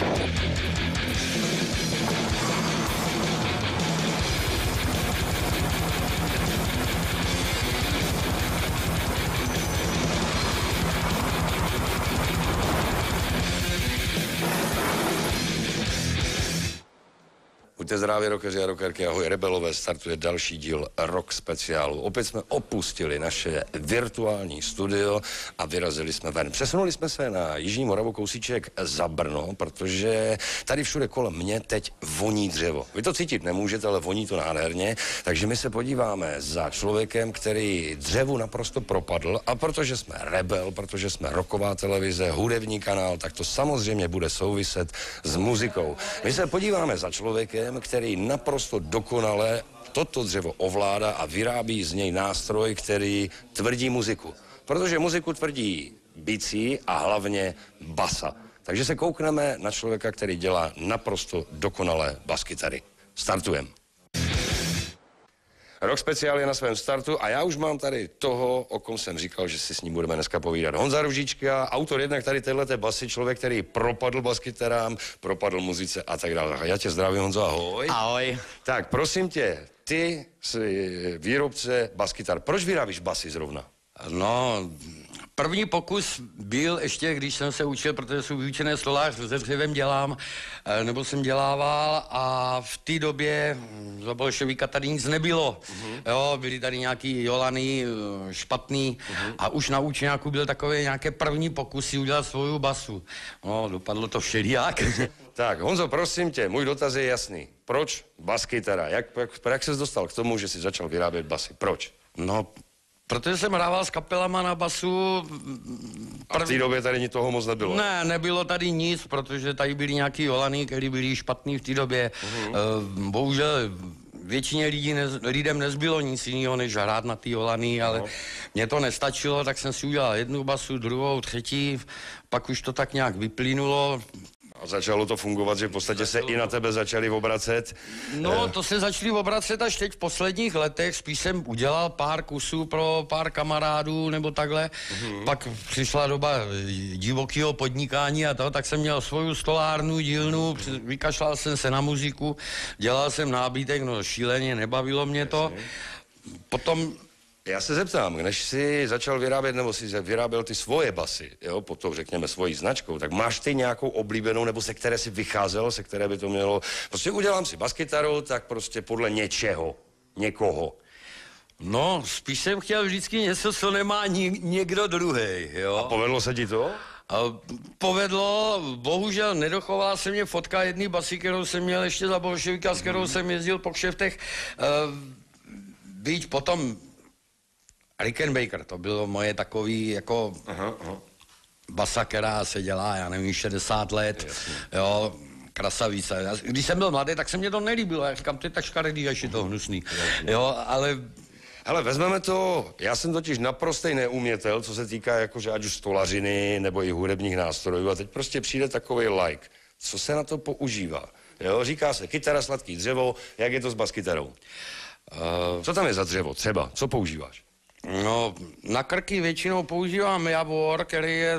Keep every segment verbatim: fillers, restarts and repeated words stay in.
Buďte zdraví, rockeři a rockerky, ahoj rebelové, startuje další díl rock speciálu. Opět jsme opustili naše virtuální studio a vyrazili jsme ven. Přesunuli jsme se na Jižní Moravu, kousíček za Brno, protože tady všude kolem mě teď voní dřevo. Vy to cítit nemůžete, ale voní to nádherně, takže my se podíváme za člověkem, který dřevu naprosto propadl, a protože jsme rebel, protože jsme rocková televize, hudební kanál, tak to samozřejmě bude souviset s muzikou. My se podíváme za člověkem, který naprosto dokonale toto dřevo ovládá a vyrábí z něj nástroj, který tvrdí muziku. Protože muziku tvrdí bicí a hlavně basa. Takže se koukneme na člověka, který dělá naprosto dokonalé baskytary. Startujeme. Rock speciál je na svém startu a já už mám tady toho, o kom jsem říkal, že si s ním budeme dneska povídat. Honza Růžička, autor jednak tady téhleté basy, člověk, který propadl baskytarám, propadl muzice a tak dále. Já tě zdravím, Honzo, ahoj. Ahoj. Tak, prosím tě, ty jsi výrobce baskytar. Proč vyrábíš basy zrovna? No, první pokus byl ještě, když jsem se učil, protože jsou vyučené stolář, se dřevem dělám, nebo jsem dělával, a v té době za bolševika tady nic nebylo. Uh-huh. Jo, byly tady nějaký jolany špatný, uh-huh. a už na učňáku byl takové nějaké první pokusy udělat svou basu. No, dopadlo to všelijak. Tak, Honzo, prosím tě, můj dotaz je jasný. Proč baskytara? Jak, jak, jak ses dostal k tomu, že jsi začal vyrábět basy? Proč? No, protože jsem hrával s kapelama na basu. A v té době tady toho moc nebylo? Ne, nebylo tady nic, protože tady byly nějaký jolany, které byly špatný v té době. Uh-huh. Bohužel většině lidí ne, lidem nezbylo nic jiného, než hrát na ty jolany, ale uh-huh. mně to nestačilo, tak jsem si udělal jednu basu, druhou, třetí, pak už to tak nějak vyplynulo. A začalo to fungovat, že v podstatě začalo se i na tebe začali obracet? No, to se začali obracet až teď v posledních letech. Spíš jsem udělal pár kusů pro pár kamarádů nebo takhle. Mm-hmm. Pak přišla doba divokého podnikání a to, tak jsem měl svou stolárnu, dílnu, vykašlal jsem se na muziku, dělal jsem nábytek, no šíleně, nebavilo mě to. Potom... Já se zeptám, než jsi začal vyrábět, nebo jsi vyráběl ty svoje basy, jo, pod tou, řekněme, svojí značkou, tak máš ty nějakou oblíbenou, nebo se které si vycházel, se které by to mělo, prostě udělám si baskytaru, tak prostě podle něčeho, někoho. No, spíš jsem chtěl vždycky něco, co nemá ni- někdo druhý, jo. A povedlo se ti to? A povedlo, bohužel nedochovala se mě fotka jedné basy, kterou jsem měl ještě za bolševika, s kterou mm. jsem jezdil po kšeftech, uh, byť potom Rickenbacker, to bylo moje takový jako aha, aha. basa, která se dělá, já nevím, šedesát let, jasně. Jo, krasavice. Když jsem byl mladý, tak se mě to nelíbilo, já říkám, to je tak škaredý, až je to hnusný, jasně. Jo, ale... Hele, vezmeme to, já jsem totiž naprostej neumětel, co se týká jakože ať už stolařiny, nebo i hudebních nástrojů, a teď prostě přijde takový like. Co se na to používá? Jo, říká se kytara, sladký dřevo, jak je to s baskytarou? Uh, co tam je za dřevo třeba? Co používáš? No, na krky většinou používám javor, který je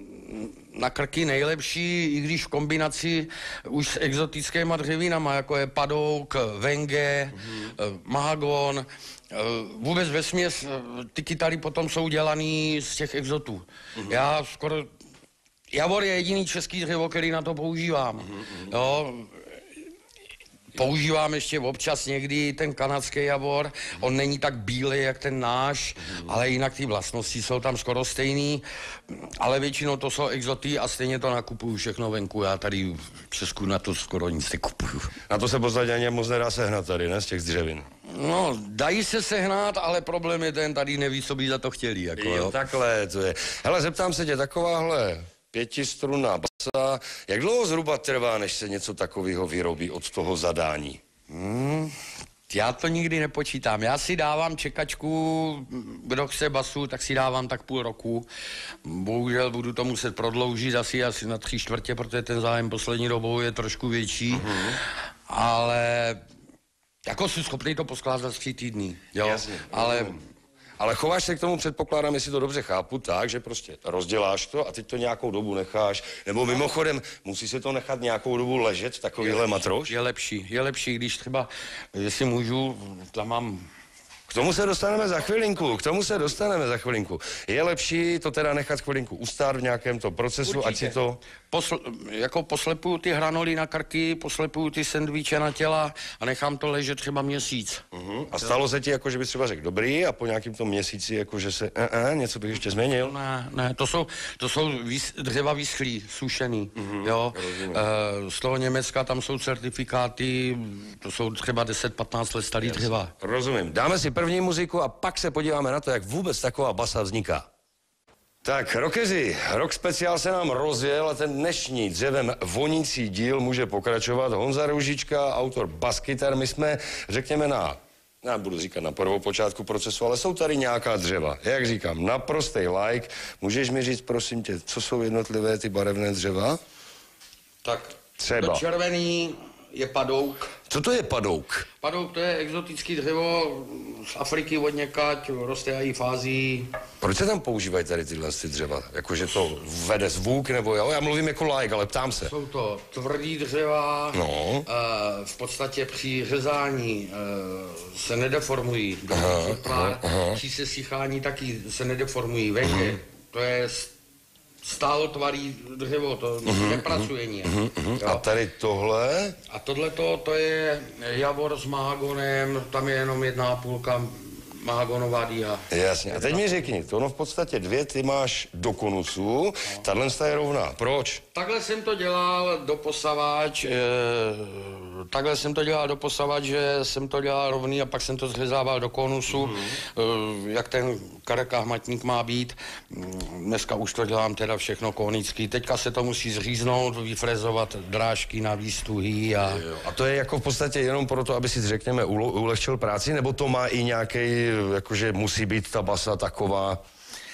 na krky nejlepší, i když v kombinaci už s exotickými dřevinama, jako je padouk, venge, mm-hmm. mahagon. Vůbec vesměs ty kytary potom jsou dělaný z těch exotů. Mm-hmm. Já skoro... Javor je jediný český dřevo, který na to používám. Mm-hmm. Jo, používám ještě občas někdy ten kanadský javor, on není tak bílý jak ten náš, mm. ale jinak ty vlastnosti jsou tam skoro stejný, ale většinou to jsou exoty a stejně to nakupuju všechno venku, já tady v Česku na to skoro nic nekupuju. Na to se v podstatě ani moc nedá sehnat tady, ne, z těch dřevin? No, dají se sehnat, ale problém je ten, tady neví, co by za to chtěli, jako jo. jo. Takhle to je. Hele, zeptám se tě, takováhle pětistrunná basa, jak dlouho zhruba trvá, než se něco takového vyrobí od toho zadání? Hmm, já to nikdy nepočítám. Já si dávám čekačku, kdo chce basu, tak si dávám tak půl roku. Bohužel budu to muset prodloužit asi, asi na tři čtvrtě, protože ten zájem poslední dobou je trošku větší. Uh-huh. Ale jako jsem schopný to poskládat tři týdny, jo. Jasně, ale... Ale chováš se k tomu, předpokládám, jestli to dobře chápu, tak, že prostě rozděláš to a teď to nějakou dobu necháš, nebo mimochodem musí se to nechat nějakou dobu ležet, takovýhle matroš? Je lepší, je lepší, když třeba, jestli můžu, tam mám... K tomu se dostaneme za chvilinku, k tomu se dostaneme za chvilinku. Je lepší to teda nechat chvilinku ustát v nějakém to procesu, Určitě. ať si to... Posl, jako poslepuju ty hranoly na krky, poslepuju ty sendviče na těla a nechám to ležet třeba měsíc. Uh-huh. A stalo se ti, jako, že bys třeba řekl dobrý a po nějakým tom měsíci, jako, že se uh, uh, něco bych ještě změnil? Ne, ne, to jsou, to jsou výs, dřeva vyschlý, sušený, uh-huh. jo. E, z toho Německa tam jsou certifikáty, to jsou třeba deset patnáct let starý dřeva. Rozumím. Dáme si první muziku a pak se podíváme na to, jak vůbec taková basa vzniká. Tak, rockeři, rock speciál se nám rozjel a ten dnešní dřevem vonící díl může pokračovat. Honza Růžička, autor baskytar. My jsme, řekněme, na, já budu říkat na prvopočátku procesu, ale jsou tady nějaká dřeva. Jak říkám, naprostej like. Můžeš mi říct, prosím tě, co jsou jednotlivé ty barevné dřeva? Tak, Třeba. to červený je padouk. Co to je padouk? Padouk to je exotický dřevo z Afriky od někať, roste i v Ázii. Proč se tam používají tady tyhle ty dřeva? Jakože to vede zvuk, nebo jo? Já mluvím jako like, ale ptám se. Jsou to tvrdý dřeva, No. e, v podstatě při řezání e, se nedeformují. Aha, aha. Při sesychání taky se nedeformují. Venže, to je stálotvarý dřevo, to uh-huh, nepracuje nijak. Uh-huh, uh-huh. A tady tohle? A tohleto, to je javor s mahagonem, tam je jenom jedna půlka mahagonová díha. Jasně. A teď mi řekni, to ono v podstatě dvě ty máš do konusu, no. Tahle je rovná. Proč? Takhle jsem to dělal doposavač, e, takhle jsem to dělal doposavač, že jsem to dělal rovný a pak jsem to zřezával do konusu, mm-hmm. e, jak ten kareka hmatník má být. Dneska už to dělám teda všechno konický. Teďka se to musí zříznout, vyfrezovat drážky na výstuhy a... A to je jako v podstatě jenom proto, aby si řekněme ulehčil práci, nebo to má i nějaký, jakože musí být ta basa taková?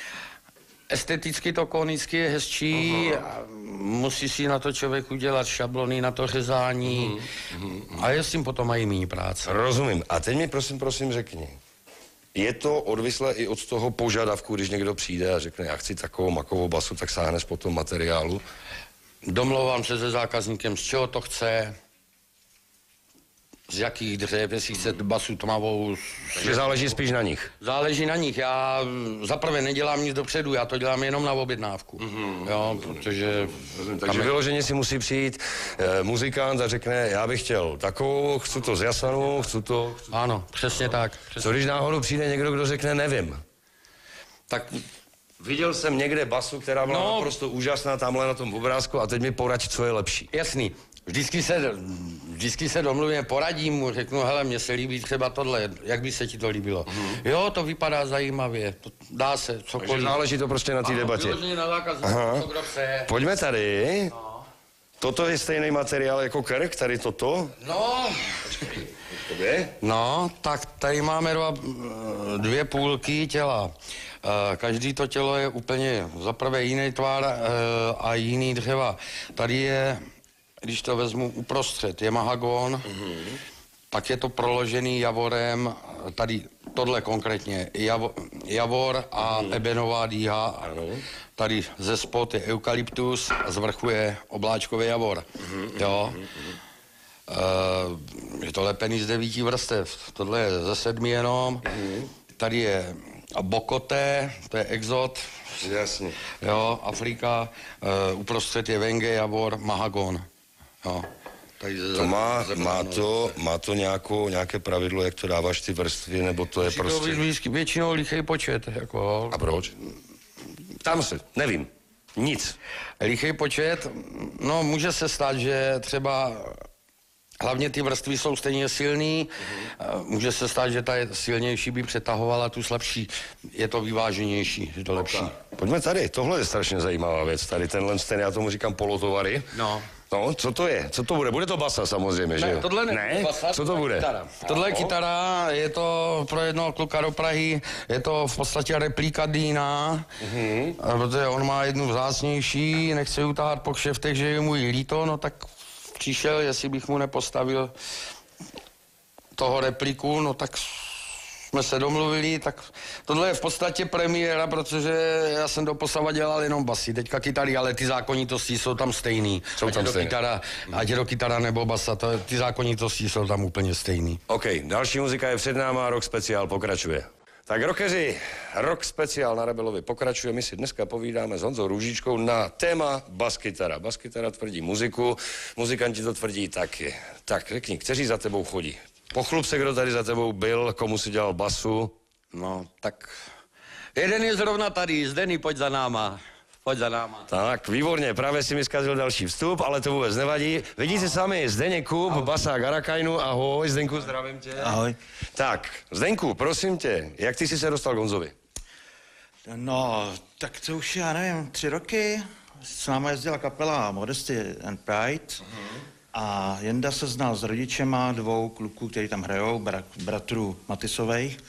Esteticky to konicky je hezčí, a musí si na to člověk udělat šablony na to řezání uh-huh. a je s tím potom mají méně práce. Rozumím. A teď mi prosím, prosím řekni, je to odvislé i od toho požadavku, když někdo přijde a řekne, já chci takovou makovou basu, tak sáhneš po tom materiálu? Domlouvám se se zákazníkem, z čeho to chce, z jakých dřev, jestli chce basu tmavou. Takže záleží spíš na nich. Záleží na nich. Já zaprvé nedělám nic dopředu, já to dělám jenom na objednávku. Mm-hmm. Jo, protože... Takže vyloženě si musí přijít eh, muzikant a řekne, já bych chtěl takovou, chci to z jasanu, chci to... Chci... Ano, přesně tak. Přesně. Co když náhodou přijde někdo, kdo řekne, nevím? Tak... Viděl jsem někde basu, která byla no, naprosto úžasná tamhle na tom obrázku a teď mi poraď, co je lepší. Jasný. Vždycky se, vždycky se domluvím, poradím mu, řeknu, hele, mně se líbí třeba tohle, jak by se ti to líbilo. Mm-hmm. Jo, to vypadá zajímavě, to dá se, cokoliv. Takže záleží to prostě na té debatě. Na zákaz, co kdo chce. Pojďme tady. No. Toto je stejný materiál jako krk, tady toto? No, no, tak tady máme dva, dvě půlky těla. Každý to tělo je úplně zaprvé jiný tvar a jiný dřeva. Tady je, když to vezmu uprostřed, je mahagon, mm-hmm. pak je to proložený javorem, tady tohle konkrétně, javor, javor a mm-hmm. ebenová dýha. Ano. Tady ze spod je eukalyptus a z vrchu je obláčkový javor. Mm-hmm. Jo. Mm-hmm. Uh, je to lepený z devíti vrstev, tohle je ze sedmi jenom. Mm-hmm. Tady je bokoté, to je exot. Jasně. Jo, Afrika, uh, uprostřed je venge, javor, mahagon. Jo. Tady to má, má, to, má to nějakou, nějaké pravidlo, jak to dáváš ty vrstvy, nebo to je prostě... To většinou lichý počet. Jako... A proč? Tam se, nevím. Nic. Lichý počet, no může se stát, že třeba hlavně ty vrstvy jsou stejně silný, mm-hmm. může se stát, že ta je silnější by přetahovala tu slabší, je to vyváženější, je to lepší. Okay. Pojďme tady, tohle je strašně zajímavá věc, tady tenhle, ten, já tomu říkám polotovary. No. No, co to je? Co to bude? Bude to basa samozřejmě, ne, že jo? Tohle ne, ne? Basa, co to bude? Kytara. Tohle je kytara, je to pro jednoho kluka do Prahy, je to v podstatě replika Dýna, mm-hmm. protože on má jednu vzácnější, nechce ji utáhat po kšeftech, že je mu jí líto, no tak přišel, jestli bych mu nepostavil toho repliku, no tak jsme se domluvili, tak tohle je v podstatě premiéra, protože já jsem doposava dělal jenom basy, teďka kytary, ale ty zákonitosti jsou tam stejný. Jsou tam ať je stejné. Kytara, ať je to kytara nebo basa, to, ty zákonitosti jsou tam úplně stejný. OK, další muzika je před náma, Rock Speciál pokračuje. Tak rockeři, Rock Speciál na Rebelovi pokračuje. My si dneska povídáme s Honzou Růžičkou na téma baskytara. Baskytara tvrdí muziku, muzikanti to tvrdí taky. Tak řekni, kteří za tebou chodí? Pochlup se, kdo tady za tebou byl, komu si dělal basu. No, tak jeden je zrovna tady, Zdeny, pojď za náma. Pojď za náma. Tak, výborně, právě si mi zkazil další vstup, ale to vůbec nevadí. Vidíte sami, Zdeněk Kub, basák Arakajnu, ahoj, Zdenku, zdravím tě. Ahoj. Tak, Zdenku, prosím tě, jak ty jsi se dostal k Honzovi? No, tak to už, já nevím, tři roky. S námi jezdila kapela Modesty and Pride. Uh-huh. A Jenda se znal s rodičema dvou kluků, kteří tam hrajou, bra- bratrů Matisovejch.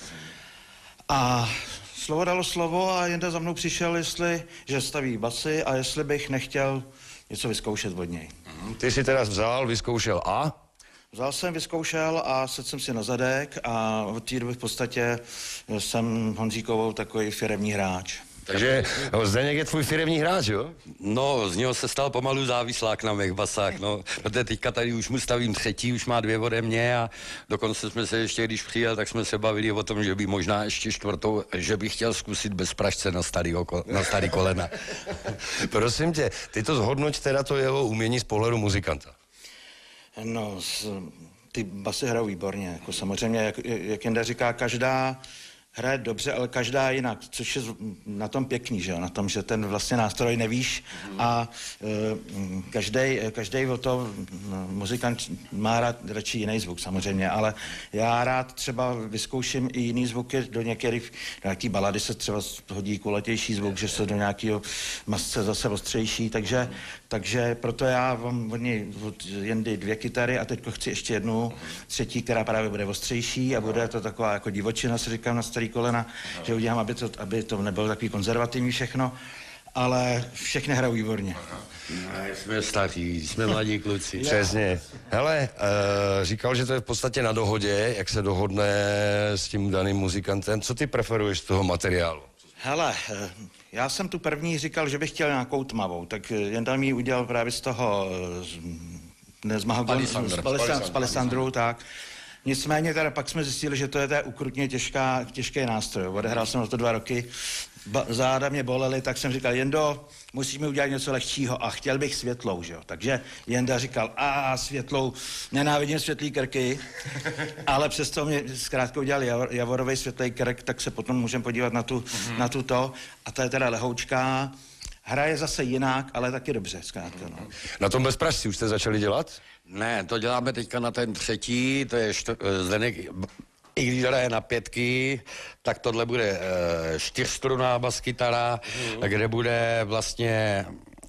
A slovo dalo slovo a Jenda za mnou přišel, jestli, že staví basy a jestli bych nechtěl něco vyzkoušet od něj. Ty jsi teda vzal, vyzkoušel a? Vzal jsem, vyzkoušel a sedl jsem si na zadek a od té doby v podstatě jsem Honzíkovou takový firemní hráč. Takže Zdeněk je tvůj firemní hráč, jo? No, z něho se stal pomalu závislák na mých basách, no. Protože teďka tady už mu stavím třetí, už má dvě ode mě a dokonce jsme se ještě, když přijel, tak jsme se bavili o tom, že by možná ještě čtvrtou, že bych chtěl zkusit bez pražce na starý, oko, na starý kolena. Prosím tě, ty to zhodnoť teda to jeho umění z pohledu muzikanta. No, s, ty basy hrajou výborně, jako samozřejmě, jak, jak Jenda říká, každá hraje dobře, ale každá jinak, což je na tom pěkný, že jo, na tom, že ten vlastně nástroj nevíš a e, každý, každý o to no, muzikant má rád radši jiný zvuk samozřejmě, ale já rád třeba vyzkouším i jiný zvuky do některých, do nějaký balady se třeba hodí kulatější zvuk, že se do nějakého masce zase ostřejší, takže, takže proto já mám od něj od Jendy dvě kytary a teď chci ještě jednu třetí, která právě bude ostřejší a bude to taková jako divočina, se říkám na starý kolena, aha, že udělám, aby to, aby to nebylo takový konzervativní všechno, ale všechny hrajou výborně. No, jsme staří, jsme mladí kluci. Přesně. Hele, uh, říkal, že to je v podstatě na dohodě, jak se dohodne s tím daným muzikantem. Co ty preferuješ z toho materiálu? Hele, já jsem tu první říkal, že bych chtěl nějakou tmavou, tak Jenda mi udělal právě z toho, z, ne z Mahagonu, z, Palisandru, z Palisandru, tak. Nicméně teda pak jsme zjistili, že to je té ukrutně těžká, těžký nástroj. Odehrál jsem na to dva roky, ba, záda mě bolely, tak jsem říkal, Jendo, musíme udělat něco lehčího a chtěl bych světlou, že jo. Takže Jenda říkal, a světlou, nenávidím světlý krky, ale přesto mě zkrátka udělal javor, javorový světlý krk, tak se potom můžeme podívat na tu, mm-hmm. na tuto. A to je teda lehoučká, hraje zase jinak, ale taky dobře, zkrátka. No. Na tom bezpražci už jste začali dělat? Ne, to děláme teďka na ten třetí, to je štr, Zdeněk, i když hraje na pětky, tak tohle bude e, čtyřstrunná baskytara, mm. kde bude vlastně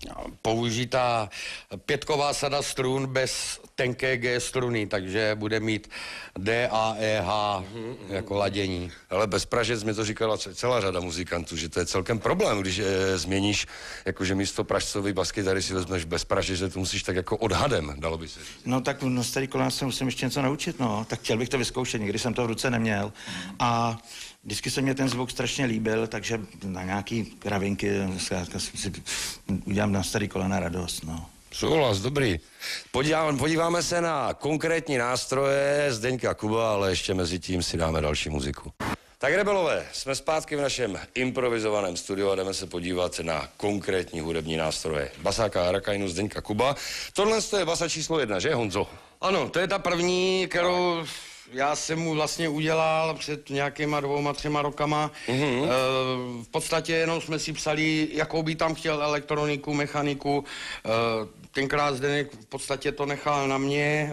použitá pětková sada strun bez tenké G struny, takže bude mít D, A, E, H mm, jako ladění. Ale bezpražec mi to říkala celá řada muzikantů, že to je celkem problém, když e, změníš, jakože místo pražcový baskytary si vezmeš bezpražec, že to musíš tak jako odhadem, dalo by se říct. No tak na starý kolena se musím ještě něco naučit, no. Tak chtěl bych to vyzkoušet, nikdy jsem to v ruce neměl. A vždycky se mě ten zvuk strašně líbil, takže na nějaký kravinky zkrátka si udělám na starý kolena radost, no. Souhlas, dobrý. Podíváme, podíváme se na konkrétní nástroje Zdeňka Kuba, ale ještě mezi tím si dáme další muziku. Tak rebelové, jsme zpátky v našem improvizovaném studiu a jdeme se podívat na konkrétní hudební nástroje. Basáka Arakajnu Zdeňka Kuba. Tohle je basa číslo jedna, že Honzo? Ano, to je ta první, kterou já jsem mu vlastně udělal před nějakýma dvouma, třema rokama. Mm-hmm. E, v podstatě jenom jsme si psali, jakou by tam chtěl elektroniku, mechaniku. E, tenkrát Zdeněk v podstatě to nechal na mě.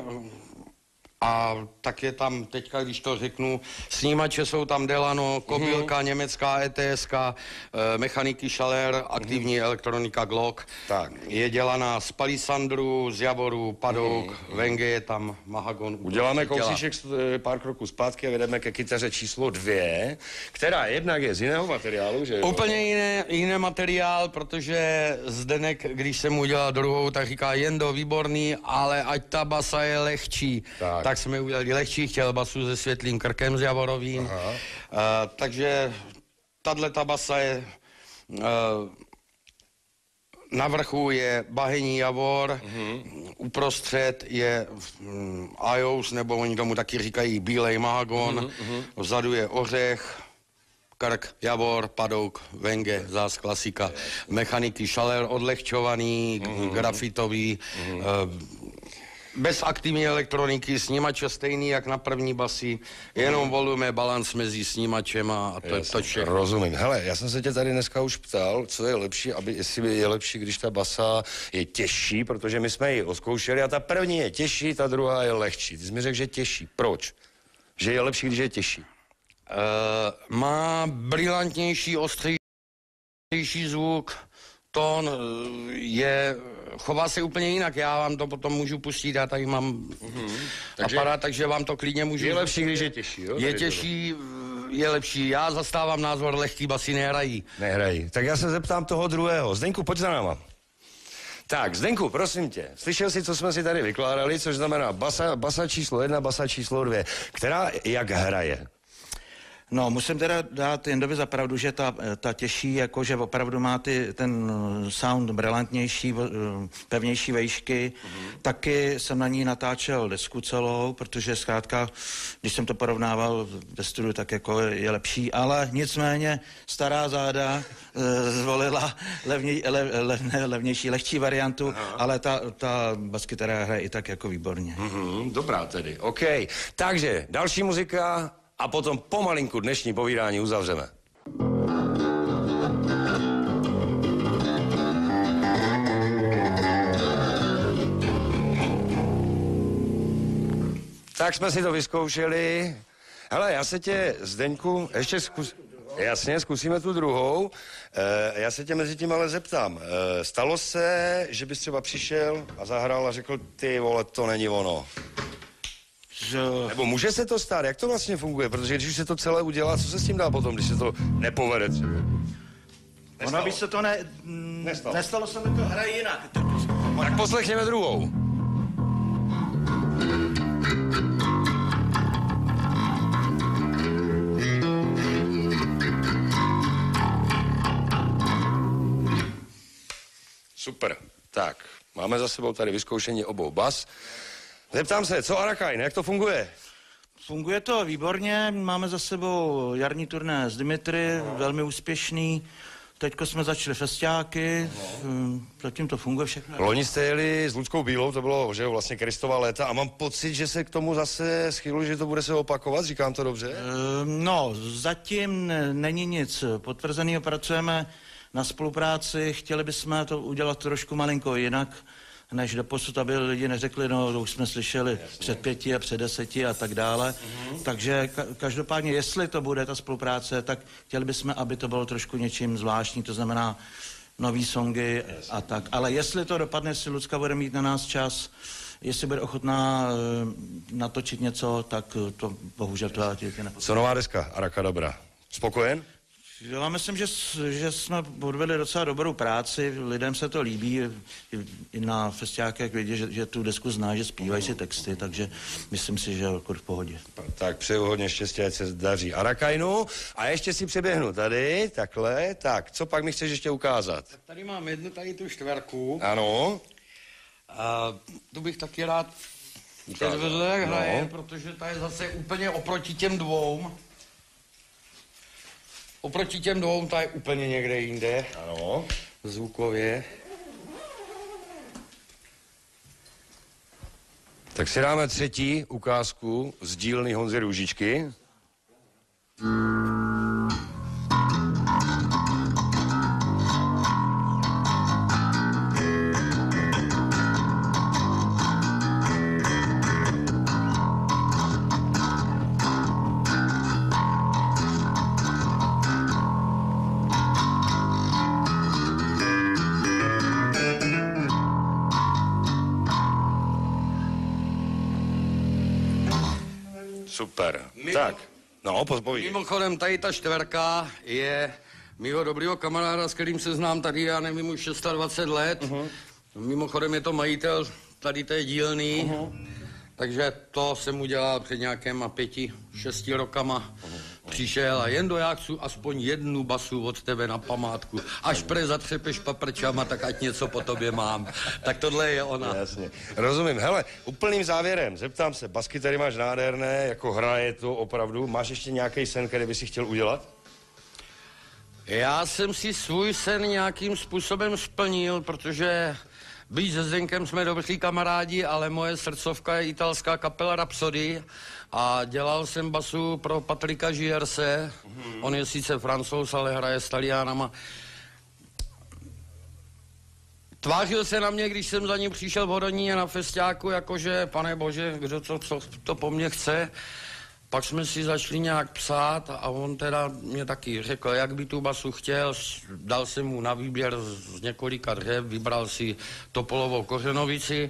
A tak je tam, teďka, když to řeknu, snímače jsou tam Delano, Kobylka, mm-hmm. německá E T S, e, mechaniky Schaller, aktivní mm-hmm. elektronika Glock. Tak. Je dělaná z Palisandru, z Javoru, Padouk, mm-hmm. Venge je tam, Mahagon. Uděláme kousíček pár kroků zpátky a jdeme ke kytaře číslo dvě, která jednak je z jiného materiálu, že jo? Úplně jiné, jiný materiál, protože Zdeněk, když jsem mu udělal druhou, tak říká, Jendo, výborný, ale ať ta basa je lehčí. Tak. tak jsme udělali lehčí chtělbasu se světlým krkem s Javorovým. Uh, takže tato basa je, uh, na vrchu je bahení Javor, uh-huh. uprostřed je um, Ajous, nebo oni tomu taky říkají bílej mahagon, uh-huh. vzadu je ořech, krk, Javor, padouk, venge, zás klasika, mechaniky šaler odlehčovaný, uh-huh. grafitový, uh-huh. uh, bez aktivní elektroniky, snímač je stejný jak na první basy, jenom volume, balans mezi snímačem a to je to všechno. Rozumím. Hele, já jsem se tě tady dneska už ptal, co je lepší, aby, jestli je lepší, když ta basa je těžší, protože my jsme ji odzkoušeli a ta první je těžší, ta druhá je lehčí. Ty jsi mi řekl, že těžší. Proč? Že je lepší, když je těžší. Uh, má brilantnější, ostřejší zvuk, tón je, chová se úplně jinak, já vám to potom můžu pustit, já tady mám mm-hmm. takže, aparát, takže vám to klidně můžu... Je lepší, když je těžší, jo? Je těžší, je lepší, já zastávám názor, lehký basy nehrají. Nehrají, tak já se zeptám toho druhého. Zdeňku, pojď za náma. Tak, Zdenku, prosím tě, slyšel jsi, co jsme si tady vykládali, což znamená basa, basa číslo jedna, basa číslo dvě, která jak hraje? No, musím teda dát Jendovi za pravdu, že ta, ta těžší, jakože opravdu má ty, ten sound brilantnější, pevnější vejšky. Mm-hmm. Taky jsem na ní natáčel desku celou, protože zkrátka, když jsem to porovnával ve studiu, tak jako je lepší, ale nicméně stará záda e, zvolila levně, le, le, levnější, lehčí variantu, aha. ale ta, ta baskytara hraje i tak jako výborně. Mm-hmm, dobrá tedy, OK. Takže další muzika a potom pomalinku dnešní povídání uzavřeme. Tak jsme si to vyzkoušeli. Hele, já se tě, Zdeňku, ještě zkus... Jasně, zkusíme tu druhou. E, já se tě mezi tím ale zeptám. E, stalo se, že bys třeba přišel a zahrál a řekl, ty vole, to není ono. Že... Nebo může se to stát? Jak to vlastně funguje? Protože když už se to celé udělá, co se s tím dá potom, když se to nepovede třeba? Ono by se to ne... Nestalo. Nestalo se mi to, hraje jinak. Tak poslechněme druhou. Super. Tak, máme za sebou tady vyzkoušení obou bas. Zeptám se, co Arakajn, jak to funguje? Funguje to výborně, máme za sebou jarní turné s Dimitry, velmi úspěšný. Teďko jsme začali festiáky, zatím to funguje všechno. Loni jste jeli s Ludskou Bílou, to bylo, že jo, vlastně Kristova léta a mám pocit, že se k tomu zase schylu, že to bude se opakovat, říkám to dobře? No, zatím není nic potvrzeného, pracujeme na spolupráci, chtěli bychom to udělat trošku malinko jinak, než doposud, aby lidi neřekli, no, to už jsme slyšeli Jasně. před pěti a před deseti a tak dále. Mm-hmm. Takže ka- každopádně, jestli to bude ta spolupráce, tak chtěli bychom, aby to bylo trošku něčím zvláštní, to znamená nový songy Jasně. a tak. Ale jestli to dopadne, jestli Lucka bude mít na nás čas, jestli bude ochotná uh, natočit něco, tak to bohužel to tě nepotřebuje. Co nová deska Arakadabra? Spokojen? Já myslím, že, že jsme odvedli docela dobrou práci, lidem se to líbí, i na festiákách vědí, že, že tu desku zná, že zpívají si texty, takže myslím si, že je v pohodě. Tak přeju hodně štěstí, ať se daří Arakajnu a ještě si přeběhnu tady, takhle, tak, co pak mi chceš ještě ukázat? Tak tady mám jednu, tady tu čtverku. Ano. A tu bych taky rád vedle jak hraje, no. Protože ta je zase úplně oproti těm dvou. Oproti těm dvou, ta je úplně někde jinde. Ano. Zvukově. Tak si dáme třetí ukázku z dílny Honzy Růžičky. Super. Mimo, tak, no, pozpovídej. Mimochodem, tady ta čtverka je mýho dobrýho kamaráda, s kterým se znám tady, já nevím, už dvacet šest let. Uh-huh. Mimochodem je to majitel tady té dílny. Uh-huh. Takže to jsem udělal před nějakýma pěti, šesti rokama. Přišel a jen do já chci aspoň jednu basu od tebe na památku. Až pre zatřepeš paprčama, tak ať něco po tobě mám. Tak tohle je ona. Jasně. Rozumím. Hele, úplným závěrem, zeptám se, basky tady máš nádherné, jako hraje to opravdu. Máš ještě nějaký sen, který by si chtěl udělat? Já jsem si svůj sen nějakým způsobem splnil, protože byť se Zdenkem jsme dobří kamarádi, ale moje srdcovka je italská kapela Rhapsody a dělal jsem basu pro Patrika Gierse. Mm-hmm. On je sice Francouz, ale hraje s Taliánama. Tvářil se na mě, když jsem za ním přišel v Hodoníně na festiáku, jakože, pane bože, kdo to, co to po mně chce. Pak jsme si začali nějak psát a on teda mě taky řekl, jak by tu basu chtěl. Dal jsem mu na výběr z několika dřev, vybral si Topolovou Kořenovici.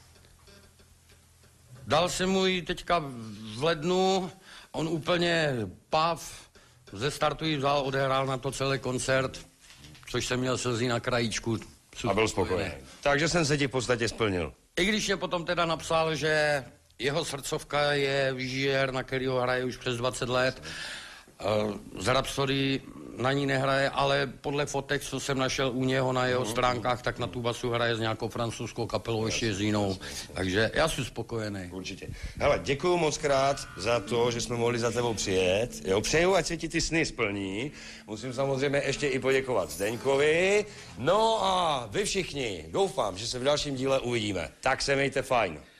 Dal jsem mu ji teďka v lednu, on úplně pav, ze startu ji vzal, odehrál na to celý koncert, což jsem měl slzy na krajíčku. A byl spokojený. Takže jsem se ti v podstatě splnil. I když mě potom teda napsal, že jeho srdcovka je Vigier, na kterýho hraje už přes dvacet let. Z Rhapsody na ní nehraje, ale podle fotek, co jsem našel u něho na jeho stránkách, tak na tu basu hraje s nějakou francouzskou kapelou, ještě s jinou. Takže já jsem spokojený. Určitě. Hele, děkuju moc krát za to, že jsme mohli za tebou přijet. Jo, přeju, ať se ti ty sny splní. Musím samozřejmě ještě i poděkovat Zdeňkovi. No a vy všichni, doufám, že se v dalším díle uvidíme. Tak se mějte fajn.